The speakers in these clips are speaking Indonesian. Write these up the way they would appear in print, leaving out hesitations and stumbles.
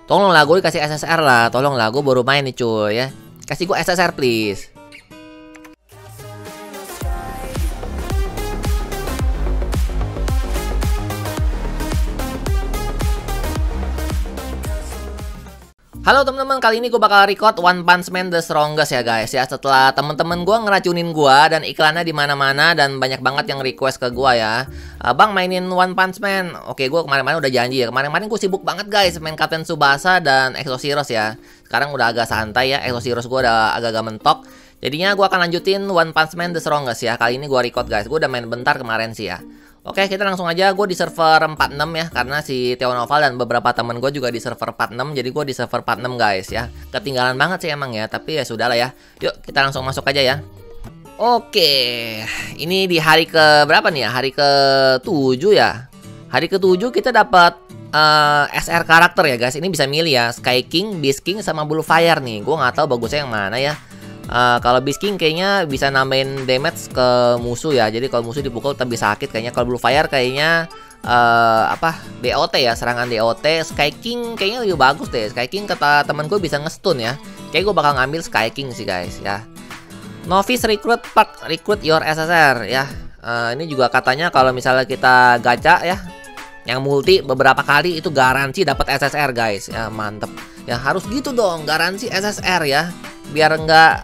Tolonglah gue dikasih SSR lah. Tolonglah, gue baru main nih cuy ya. Kasih gue SSR please. Halo teman-teman, kali ini gue bakal record One Punch Man The Strongest ya guys ya. Setelah temen-temen gue ngeracunin gue dan iklannya di mana-mana dan banyak banget yang request ke gue ya. Bang mainin One Punch Man. Oke, gue kemarin-kemarin udah janji ya. Kemarin-kemarin gue sibuk banget guys main Captain Tsubasa dan Exoceros ya. Sekarang udah agak santai ya. Exoceros gue udah agak-agak mentok. Jadinya gue akan lanjutin One Punch Man The Strongest ya. Kali ini gue record guys. Gue udah main bentar kemarin sih ya. Oke, kita langsung aja. Gue di server 46 ya, karena si Theo Noval dan beberapa temen gue juga di server 46. Jadi gue di server 46 guys ya. Ketinggalan banget sih emang ya, tapi ya sudahlah ya. Yuk kita langsung masuk aja ya. Oke, ini di hari ke berapa nih ya? Hari ke-7 ya. Hari ke-7 kita dapat SR karakter ya guys. Ini bisa milih ya, Sky King, Beast King, sama Blue Fire nih. Gue nggak tahu bagusnya yang mana ya. Kalau Beast King kayaknya bisa nambahin damage ke musuh ya. Jadi kalau musuh dipukul lebih sakit kayaknya. Kalau Blue Fire kayaknya DOT ya, serangan DOT. Sky King kayaknya lebih bagus deh. Sky King kata temen gue bisa nge-stun ya. Kayak gue bakal ngambil Sky King sih guys ya. Novice Recruit Park, recruit your SSR ya. Ini juga katanya kalau misalnya kita gacha ya, yang multi beberapa kali itu garansi dapat SSR guys ya. Mantep ya, harus gitu dong, garansi SSR ya, biar nggak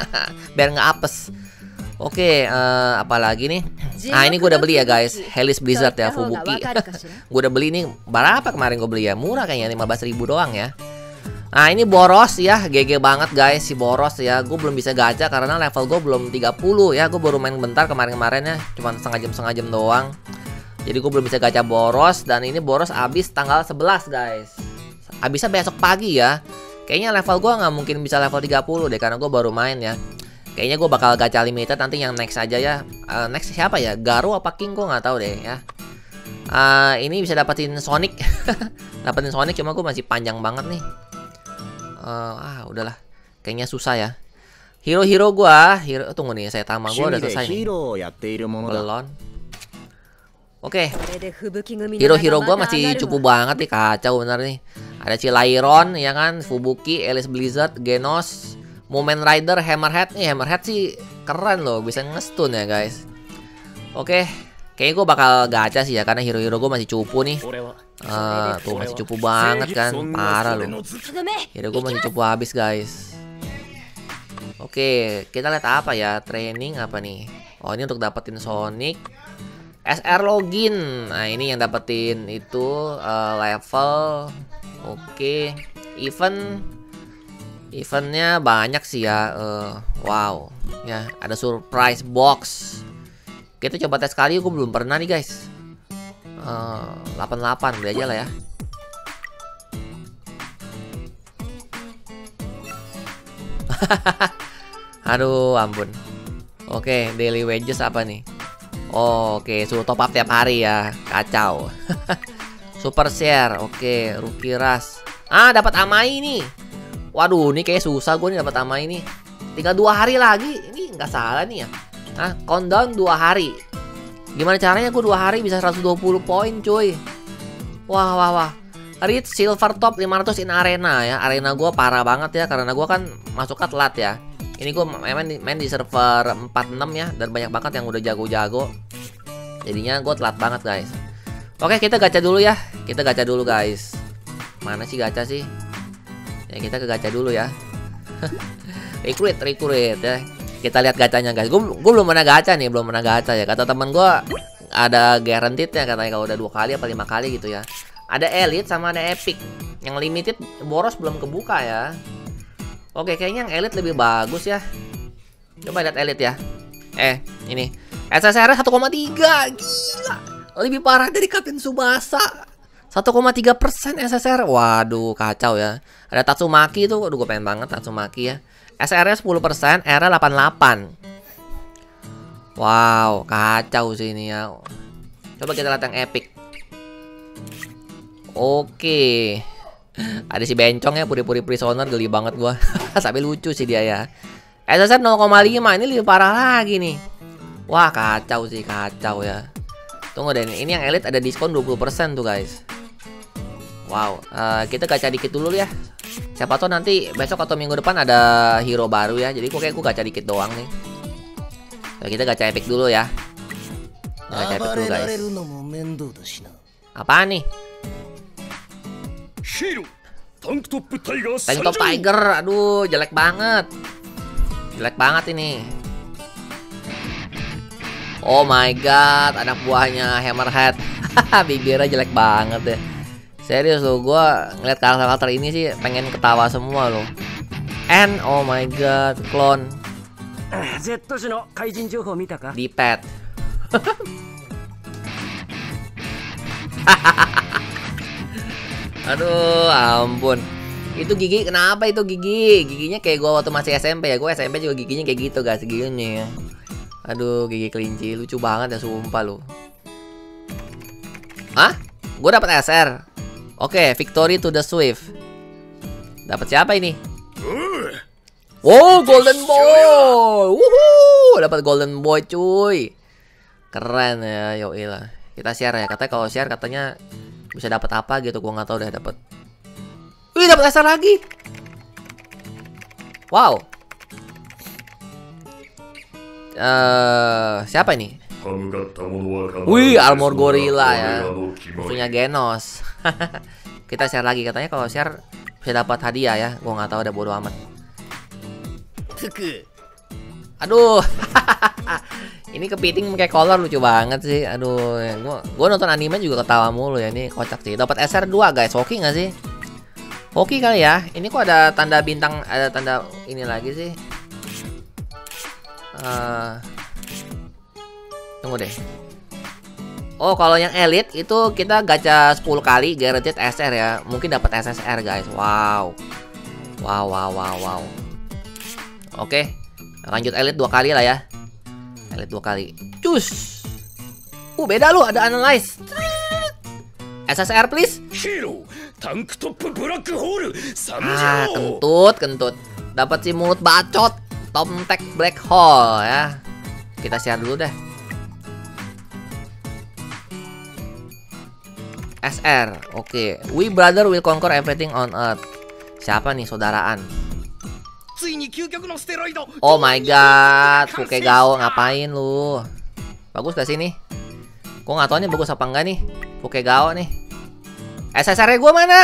apes. Oke, apalagi nih. Nah ini gue udah beli ya guys, Hellish Blizzard ya, Fubuki. Gue udah beli nih, berapa kemarin gue beli ya, murah kayaknya 15.000 doang ya. Nah ini Boros ya, GG banget guys si Boros ya. Gue belum bisa gacha karena level gue belum 30 ya. Gue baru main bentar kemarin-kemarin ya, cuma setengah jam doang. Jadi gue belum bisa gacha Boros. Dan ini Boros abis tanggal 11 guys. Abisnya besok pagi ya. Kayaknya level gue nggak mungkin bisa level 30 deh, karena gue baru main ya. Kayaknya gue bakal gacha limited nanti yang next aja ya. Next siapa ya? Garu apa King? Gue nggak tahu deh ya. Ini bisa dapetin Sonic. Dapetin Sonic cuma gue masih panjang banget nih. Udahlah. Kayaknya susah ya. Hero gue, tunggu nih, saya tama gue udah selesai nih. Belum. Oke, hero gue masih cukup banget nih, kacau bener nih. Ada Cilairon ya kan, Fubuki, Hellish Blizzard, Genos, Moment Rider, Hammerhead. Nih Hammerhead sih keren loh, bisa nge-stun ya guys. Oke, kayaknya gue bakal gacha sih ya, karena hero-hero gue masih cupu nih. Tuh masih cupu banget kan, parah loh. Hero gue masih cupu habis guys. Oke, kita lihat apa ya, training apa nih. Oh ini untuk dapetin Sonic, SR login. Nah ini yang dapetin itu level. Oke, eventnya banyak sih ya. Wow ya, ada surprise box. Kita coba tes kali, gue belum pernah nih guys. 88 beli aja lah ya. Aduh ampun. Oke, daily wages apa nih? Oke, suruh top up tiap hari ya. Kacau. Super share. Oke, rookie rush. Dapat Amai nih. Waduh, ini kayak susah gue nih dapat Amai nih. Tinggal 2 hari lagi. Ini nggak salah nih ya. Countdown 2 hari. Gimana caranya gue 2 hari bisa 120 poin cuy. Wah. Reach silver top 500 in arena ya. Arena gue parah banget ya, karena gue kan masuknya telat ya. Ini gue main di server 46 ya, dan banyak banget yang udah jago-jago. Jadinya gue telat banget guys. Oke, kita gacha dulu ya. Kita gacha dulu guys. Mana sih gacha sih? Ya kita ke gacha dulu ya. recruit ya. Kita lihat gacanya guys. Gue belum pernah gacha nih, belum pernah gacha ya. Kata temen gue ada guaranteed ya, katanya kalau udah 2 kali apa 5 kali gitu ya. Ada elite sama ada epic. Yang limited Boros belum kebuka ya. Oke, kayaknya yang elite lebih bagus ya. Coba lihat elite ya. Ini SSR 1,3. Gila. Lebih parah dari Captain Tsubasa. 1,3% SSR. Waduh, kacau ya. Ada Tatsumaki tuh. Waduh, gue pengen banget Tatsumaki ya. SR-nya 10%, R-nya 88. Wow, kacau sih ini ya. Coba kita lihat yang epic. Oke. Ada si bencong ya, puri-puri prisoner, geli banget gua. Sampai lucu sih dia ya. SSR 0,5, ini lebih parah lagi nih. Wah, kacau sih, kacau ya. Tunggu deh, ini yang elite ada diskon 20% tuh guys. Wow, kita gacha dikit dulu ya. Siapa tahu nanti besok atau minggu depan ada hero baru ya. Jadi kayak gue gacha dikit doang nih. Nah, kita gacha epic dulu ya. Gacha epic dulu guys. Apaan nih? Tank Top Tiger. Aduh, jelek banget. Jelek banget ini. Oh my god, anak buahnya Hammerhead. Bibirnya jelek banget deh. Serius loh, gue ngeliat karakter ini sih pengen ketawa semua loh. And oh my god, clone di pet. Aduh, ampun. Itu gigi kenapa itu gigi? Giginya kayak gue waktu masih SMP ya. Gue SMP juga giginya kayak gitu guys, giginya. Aduh, gigi kelinci lucu banget ya, sumpah lo. Hah? Gue dapet SR. Oke, Victory to the Swift. Dapat siapa ini? Oh, Golden Boy. Wuhuu, dapat Golden Boy cuy. Keren ya, yoi lah. Kita share ya. Katanya kalau share katanya bisa dapat apa gitu. Gua nggak tahu udah dapat. Wih, dapat SR lagi. Wow. Siapa ini? Wih, Armor Gorilla ya. Punya Genos. Kita share lagi, katanya kalau share bisa dapat hadiah ya. Gua nggak tahu, udah bodo amat. Aduh. Ini kepiting pakai collar lucu banget sih. Aduh, gua nonton anime juga ketawa mulu ya. Ini kocak sih. Dapat SR 2 guys. Hoki nggak sih? Hoki kali ya. Ini kok ada tanda bintang, ada tanda ini lagi sih. Tunggu deh. Oh, kalau yang elite itu kita gacha 10 kali guaranteed SR ya. Mungkin dapat SSR guys. Wow. Wow. Oke. Lanjut elite 2 kali lah ya. Elite 2 kali. Cus. Beda lu, ada analyze. SSR please. Kentut. Dapat si mulut bacot. Tomtek Black Hole ya. Kita share dulu deh. SR, oke. We brother will conquer everything on earth. Siapa nih saudaraan? Oh my god, Fukegao ngapain lu? Bagus gak sih nih? Gue gak tau nih bagus apa enggak nih Fukegao nih. SSR-nya gue mana?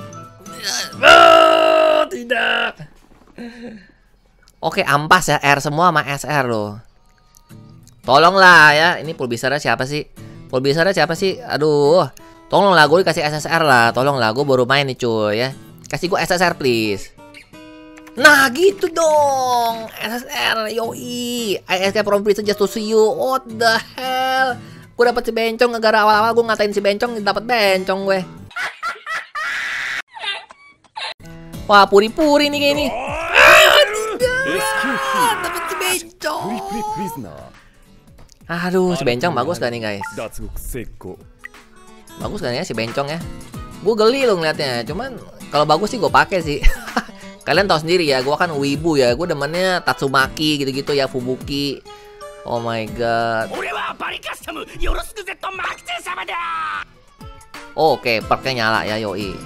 Tidak. Oke, ampas ya, R semua sama SR loh. Tolonglah ya, ini pulbisernya siapa sih? Aduh. Tolonglah, gue dikasih SSR lah. Tolonglah, gue baru main nih cuy ya. Kasih gue SSR please. Nah gitu dong. SSR, yoi. I escape from prison just to see you. What the hell. Gue dapet si bencong. Gara awal-awal gue ngatain si bencong, dapet bencong gue. Wah, puri-puri nih kayak ini. Dapet si bencong. Aduh, si bencong bagus gak nih guys? Bagus kan ya si bencong ya. Gue geli loh ngeliatnya. Cuman kalau bagus sih gue pakai sih. Kalian tahu sendiri ya, gue kan wibu ya. Gue demennya Tatsumaki gitu-gitu ya, Fubuki. Oh my god. Oke, perknya nyala ya, yoi.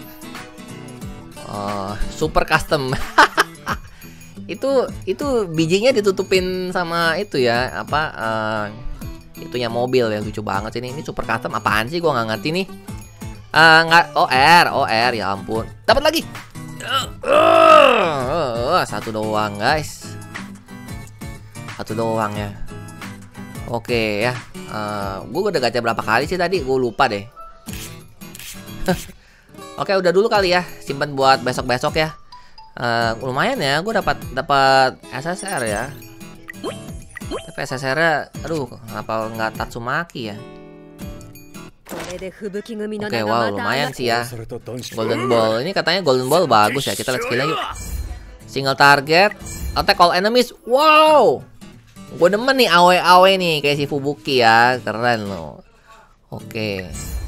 Super custom. itu bijinya ditutupin sama itu ya, apa itunya mobil ya, lucu banget ini. Ini super custom apaan sih, gua nggak ngerti nih. Nggak, OR ya ampun. Dapat lagi. Satu doang guys. Satu doang ya. Oke ya. Gue udah gacha berapa kali sih tadi, gue lupa deh. Oke, udah dulu kali ya, simpan buat besok-besok ya. Lumayan ya, gue dapat SSR ya. Tapi SSR-nya, aduh, kenapa nggak Tatsumaki ya? Oke, wow, lumayan sih ya. Golden Ball, ini katanya Golden Ball bagus ya. Kita lihat skillnya yuk. Single target, attack all enemies. Wow, gue demen nih awe nih, kayak si Fubuki ya, keren loh. Oke.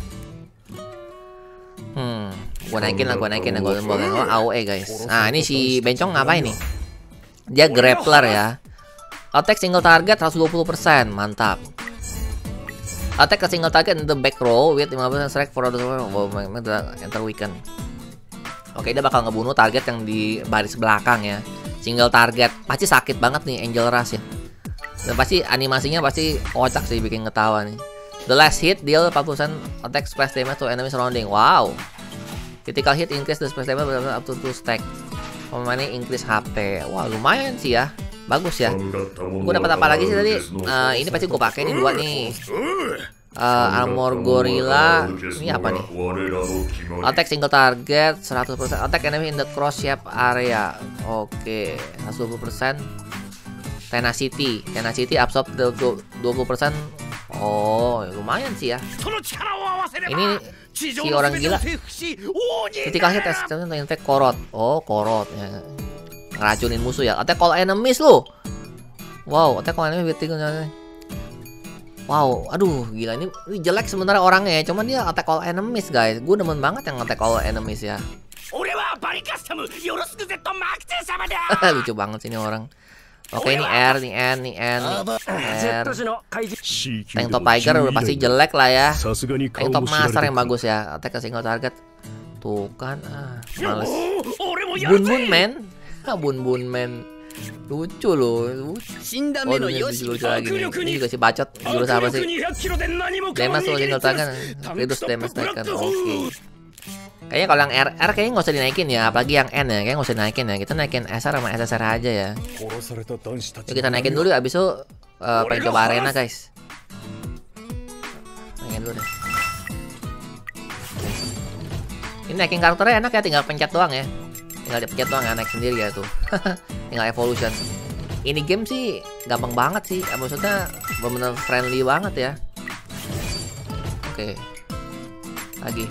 Gue naikin lah Golden Ball. Oh, AOE guys. Nah, ini si bencong ngapain nih? Dia grappler ya. Attack single target 120%, mantap. Attack a single target in the back row with 15% strike for the enter weaken. Oke, dia bakal ngebunuh target yang di baris belakang ya. Single target. Pasti sakit banget nih Angel Rush ya. Dan pasti animasinya pasti kocak sih, bikin ketawa nih. The last hit deal 40% attack splash damage to enemy surrounding. Wow. Critical hit increase the splash damage up to 2 stack. Pemainnya increase HP. Wah, lumayan sih ya. Bagus ya. Gue dapat apa lagi sih tadi? Ini pasti gue pakai nih 2 nih. Armor Gorilla. Ini apa nih? Attack single target 100%. Attack enemy in the cross shape area. Oke, 120%. Tenacity. Tenacity absorb 20%. Oh, lumayan sih ya. Ini si orang gila. Critical hit attack korot. Oh, korot ya. Ngeracunin musuh ya. Attack all enemies lu. Wow, attack all enemies beating. Wow, aduh gila ini jelek sementara orangnya ya. Cuman dia attack all enemies guys. Gue demen banget yang attack all enemies ya. Lucu banget sih ini orang. Oke, ini R, ini N, ini N, R. Tank top tiger udah pasti jelek lah ya. Tank top master yang bagus ya. Attack ke single target. Tuh kan, males. Bun man. Bun man. Lucu loh. Oh, lucu lagi nih. Ini juga si bacot. Jurus apa sih? Damage tuh single target. Reduce damage taken. Oke. Kayaknya kalau yang R kayaknya nggak usah dinaikin ya, apalagi yang N ya, kayaknya nggak usah dinaikin ya. Kita naikin SR sama SSR aja ya. Yuk kita naikin dulu, abis itu pengen coba arena guys. Naikin dulu deh. Ini naikin karakternya enak ya, tinggal pencet doang ya. Tinggal dipencet doang ya, naik sendiri ya tuh. Tinggal evolution. Ini game sih gampang banget sih, maksudnya bener-bener friendly banget ya. Oke. Lagi.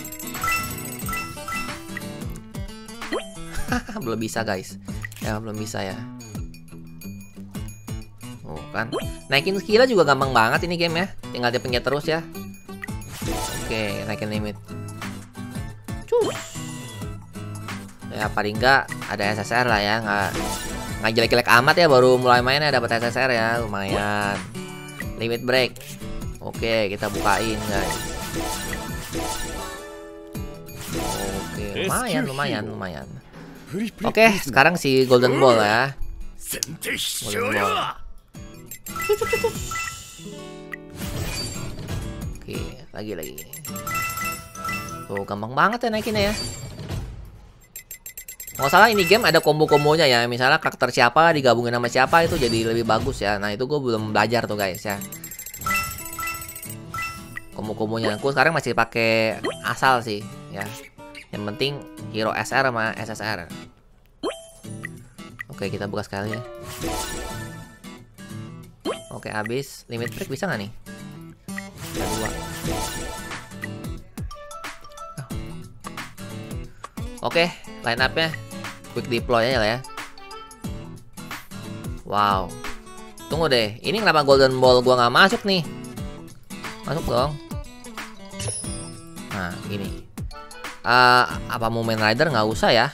Belum bisa guys. Ya belum bisa ya. Oh kan. Naikin skill juga gampang banget ini game ya. Tinggal dipencet terus ya. Oke, naikin limit. Cus. Ya paling enggak ada SSR lah ya. Nggak jelek-jelek amat ya, baru mulai mainnya dapat SSR ya. Lumayan. Limit break. Oke, kita bukain guys. Oke, lumayan. Oke, sekarang si Golden Ball ya. Golden Ball. Oke, lagi. Tuh, gampang banget ya naikinnya ya. Nggak salah ini game ada combo-kombonya ya. Misalnya karakter siapa digabungin sama siapa itu jadi lebih bagus ya. Nah, itu gue belum belajar tuh guys ya. Combo-kombonya. Aku sekarang masih pakai asal sih ya. Yang penting hero SR sama SSR. Oke, kita buka sekali ya. Oke, habis. Limit break bisa nggak nih? Ada 2. Oke, line up-nya quick deploy aja lah ya. Wow. Tunggu deh, ini kenapa Golden Ball gua nggak masuk nih? Masuk dong. Nah, gini. Apa Mumen Rider nggak usah ya?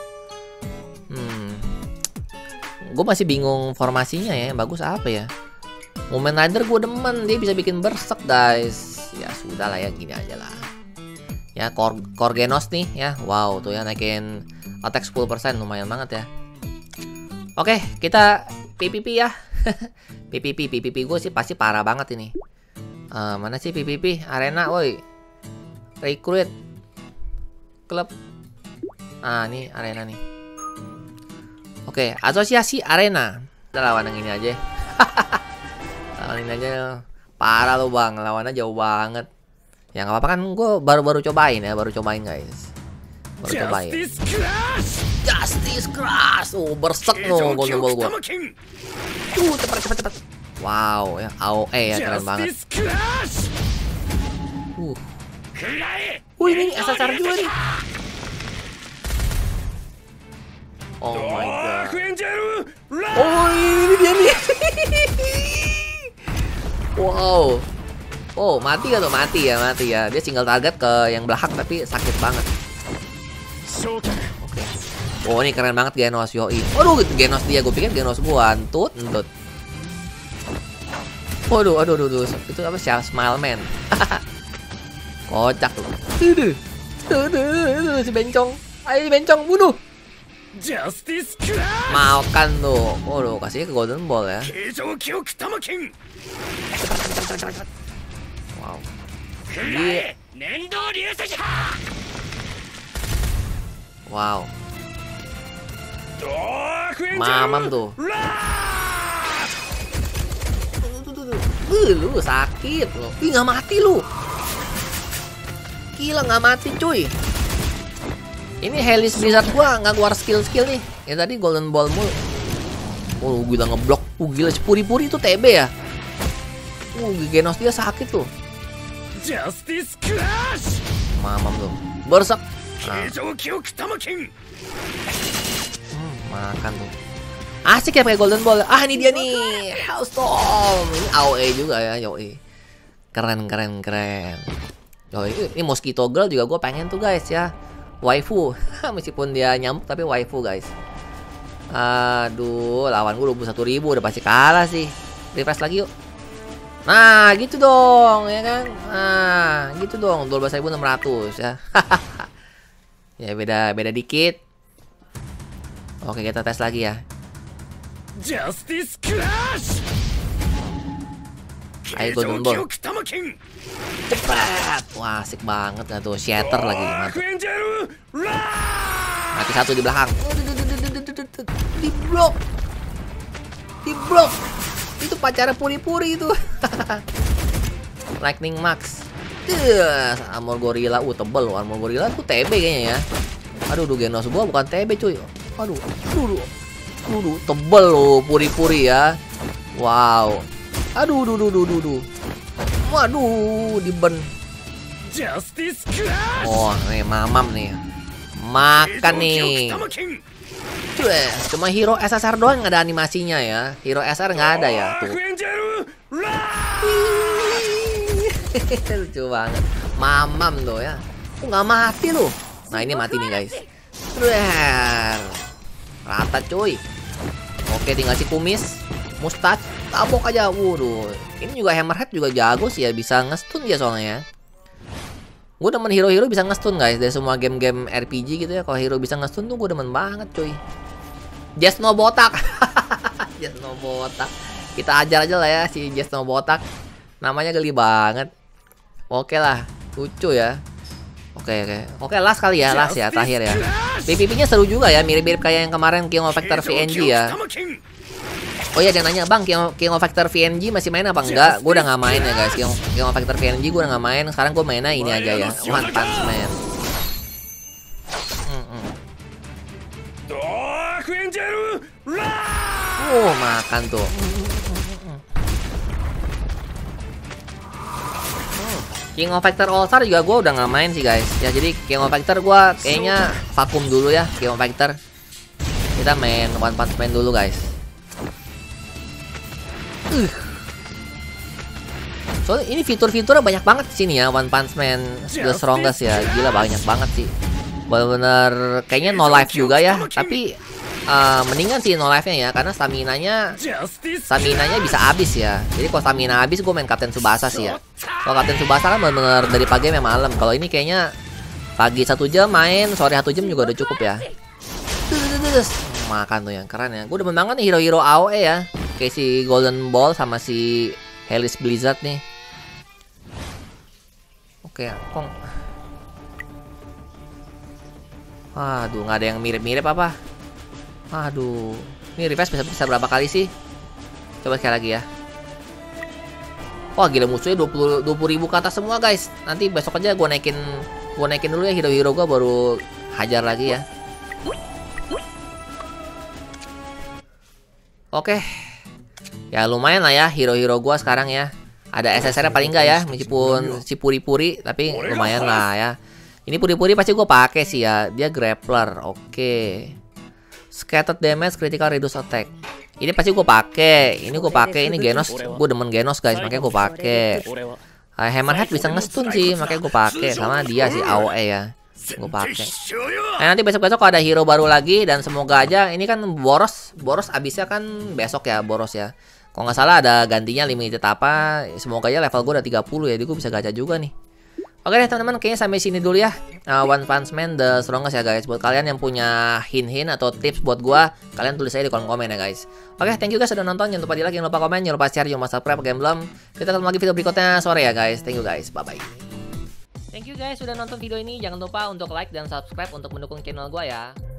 Gue masih bingung formasinya ya. Bagus apa ya? Mumen Rider gue demen, dia bisa bikin berserk guys. Ya sudah lah ya, gini aja lah. Ya Korgenos nih ya. Wow tuh ya naikin attack 10%, lumayan banget ya. Oke, kita PVP ya. PVP gue sih pasti parah banget ini. Mana sih PVP? Arena woi. Recruit klub. Ini arena nih. Oke, asosiasi arena. Kita lawan yang ini aja. Lawan ini aja. Parah lo bang, lawannya jauh banget. Ya nggak apa-apa kan, gue baru cobain ya, guys. Baru cobain. Justice Crush. Oh, bersek lo Golden Ball gue. Cepet. Wow, ya AOE ya, keren banget. Ini SSR juga nih. Oh my god. Oh, ini dia nih. Wow. Oh, mati gak tuh? Mati ya. Dia single target ke yang belakang tapi sakit banget. Oke. Oh, ini keren banget Genos yoi. Waduh, Genos dia. Gue pikir Genos gua. Entut. Waduh, aduh, aduh, aduh. Itu apa sih? Smile Man. Kocak tuh. Tuh, si bencong. Ayo si bencong, bunuh. Makan tuh. Waduh, kasihnya ke Golden Ball ya. Wow. Iya. Wow. Mamam tuh. Lu sakit lu. Ih, nggak mati lu. Gila, nggak mati cuy. Ini Hellish Blizzard gua nggak keluar skill-skill nih. Ya tadi Golden Ball mulu. Oh, gila ngeblok. Gila Puri-Puri itu TB ya. Genos dia sakit tuh. Mamam tuh. Bersak. Nah. Makan tuh. Asik ya pakai Golden Ball. Ah, ini dia nih. Hellstorm. Ini AOE juga ya, yoi. Keren. Yoi, ini Mosquito Girl juga gue pengen tuh guys ya. Waifu. Meskipun dia nyamuk tapi waifu guys. Aduh, lawan gue 21.000 udah pasti kalah sih. Refresh lagi yuk. Nah, gitu dong ya kan. Nah, gitu dong 12.600 ya. Ya beda dikit. Oke, kita tes lagi ya. Justice Clash. Ayo Golden Ball. Cepat. Wah, asik banget ya tuh. Shatter lagi. Mantap. Mati satu di belakang. Di blok. Itu pacara Puri-Puri itu. Lightning Max. Armor Gorilla. Tebel loh. Armor Gorilla tuh TB kayaknya ya. Aduh, Genos gua bukan TB cuy. Aduh, tebel loh Puri-Puri ya. Wow. Aduh. Waduh, diben. Oh, nih mamam nih. Makan nih. Cuma hero SSR doang nggak ada animasinya ya. Hero SR nggak ada ya tuh. Lucu banget. Mamam tuh ya. Nggak mati loh. Nah, ini mati nih guys. Rata cuy. Oke, tinggal si kumis. Mustach, tabok aja. Waduh. Ini juga Hammerhead juga jago sih ya. Bisa ngestun dia soalnya ya. Gue demen hero-hero bisa ngestun guys. Dari semua game-game RPG gitu ya. Kalau hero bisa ngestun tuh gue demen banget cuy. Just No Botak. Just No Botak. Kita ajar aja lah ya si Just No Botak. Namanya geli banget. Oke lah. Lucu ya. Oke, last kali ya. Last ya, terakhir ya. PvP-nya seru juga ya. Mirip-mirip kayak yang kemarin King of Factor VNG ya. Oh iya, dia nanya, Bang, King of Factor VNG masih main apa enggak? Gue udah nggak main ya guys. King of Factor VNG gue udah nggak main. Sekarang gue mainnya ini aja ya, One Punch Man. Makan tuh. King of Factor All Star juga gue udah nggak main sih guys. Ya jadi King of Factor gue kayaknya vakum dulu ya. King of Factor. Kita main One Punch Man dulu guys. Soalnya ini fitur-fiturnya banyak banget di sini ya, One Punch Man The Strongest ya. Gila banyak banget sih. Bener-bener kayaknya no life juga ya. Tapi mendingan sih no life-nya ya, karena stamina-nya bisa habis ya. Jadi kalau stamina habis gue main Kapten Tsubasa sih ya. Kalau Kapten Tsubasa kan bener-bener dari pagi sampai malam. Kalau ini kayaknya pagi 1 jam main, sore 1 jam juga udah cukup ya. Makan tuh yang keren ya. Gue demen banget nih hero-hero AOE ya. Kayak si Golden Ball sama si Hellish Blizzard nih. Oke, Kong. Aduh, nggak ada yang mirip-mirip apa? Aduh, ini refresh bisa berapa kali sih? Coba sekali lagi ya. Wah, gila musuhnya 20.000 ke atas semua guys. Nanti besok aja gue naikin dulu ya hero-hero gue, baru hajar lagi ya. Oke. Ya lumayan lah ya hero-hero gue sekarang ya. Ada SSR-nya paling enggak ya, meskipun si Puri-Puri, tapi lumayan lah ya. Ini Puri-Puri pasti gue pakai sih ya. Dia grappler. Oke. Scattered damage, critical reduce attack. Ini pasti gue pakai. Ini gue pakai. Ini Genos. Gue demen Genos guys, makanya gue pakai. Hammerhead bisa ngestun sih, makanya gue pakai. Sama dia sih AOE ya. Gue pakai. Nanti besok-besok ada hero baru lagi, dan semoga aja ini kan Boros abisnya kan besok ya, Boros ya. Kalau nggak salah ada gantinya limited apa. Semoga ya level gue udah 30 ya. Jadi gue bisa gacha juga nih. Oke deh teman-teman, kayaknya sampai sini dulu ya. One Punch Man The Strongest ya guys. Buat kalian yang punya hint-hint atau tips buat gua, kalian tulis aja di kolom komen ya guys. Oke, thank you guys sudah nonton. Jangan lupa di like, jangan lupa komen, jangan lupa share, jangan lupa subscribe bagi yang belum. Kita ketemu lagi video berikutnya sore ya guys. Thank you guys, bye bye. Thank you guys sudah nonton video ini. Jangan lupa untuk like dan subscribe untuk mendukung channel gua ya.